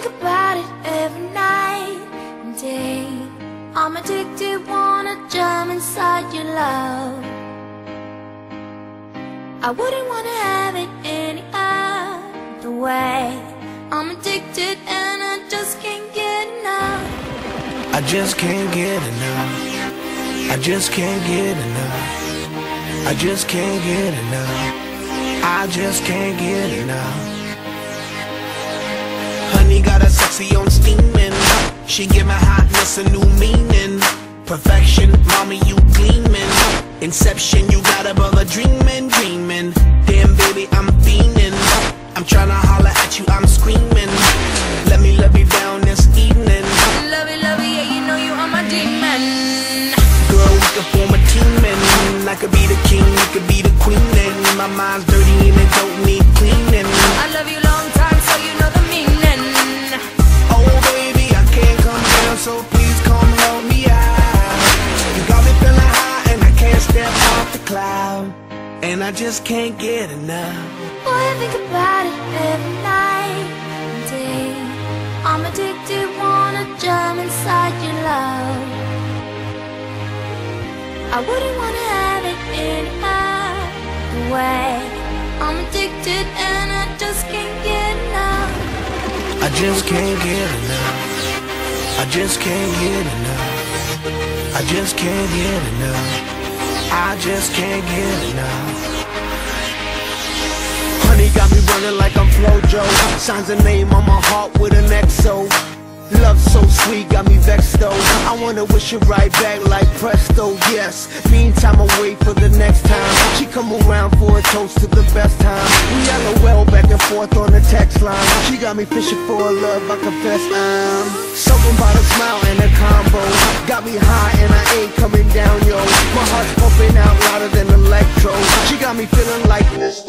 think about it every night and day. I'm addicted, wanna jump inside your love. I wouldn't wanna have it any other way. I'm addicted and I just can't get enough. I just can't get enough. I just can't get enough. I just can't get enough. I just can't get enough. Honey got a sexy on steaming. She give my hotness a new meaning. Perfection, mommy, you gleaming. Inception, you got a brother dreaming, dreaming. Damn baby, I'm fiending. I'm tryna holler at you, I'm screaming. Let me love you down this evening. Love it, yeah, you know you are my demon. Girl, we could form a team and I could be the king, you could be the queen. And my mind's dirty and it don't need cleaning. I love you long time, so you know the meaning. Oh baby, I can't come down, so please come help me out. You got me feeling high and I can't step off the cloud. And I just can't get enough. Boy, I think about it every night and day. I'm addicted, wanna jump inside your love. I wouldn't wanna have it any other way. I'm addicted and I just can't get enough. I just can't get enough. I just can't get enough. I just can't get enough. I just can't get enough. Honey got me running like I'm Flojo. Signs a name on my heart with an XO. Love so sweet, got me vexed though. I wanna wish it right back like presto, yes. Meantime I wait for the next time she come around for a toast to the best time. We LOL back and forth on the text line. She got me fishing for a love, I confess I'm something about a smile and a combo. Got me high and I ain't coming down, yo. My heart's pumping out louder than electro. She got me feeling like this.